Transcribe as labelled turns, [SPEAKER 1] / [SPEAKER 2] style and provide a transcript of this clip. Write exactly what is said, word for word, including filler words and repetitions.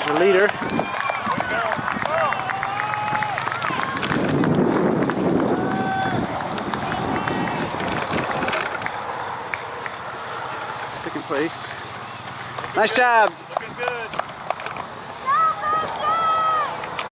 [SPEAKER 1] There's your leader. Second place. Nice job.
[SPEAKER 2] Looking good.